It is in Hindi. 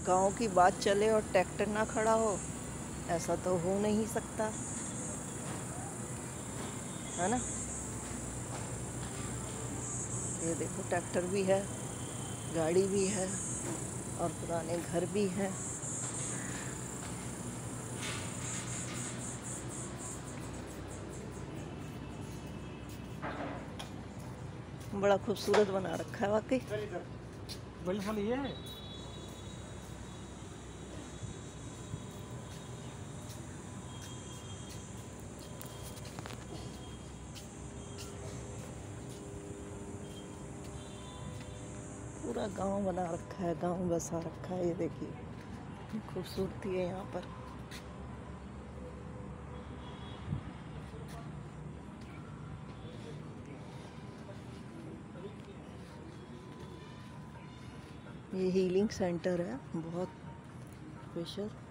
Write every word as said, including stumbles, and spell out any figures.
गांव की बात चले और ट्रैक्टर ना खड़ा हो, ऐसा तो हो नहीं सकता, है ना। ये देखो ट्रैक्टर भी है, गाड़ी भी है और पुराने घर भी हैं। बड़ा खूबसूरत बना रखा है वाकई। बड़ी फल ये है। पूरा गांव बना रखा है, गांव बसा रखा है। ये देखिए खूबसूरती है यहाँ पर। ये हीलिंग सेंटर है, बहुत स्पेशल।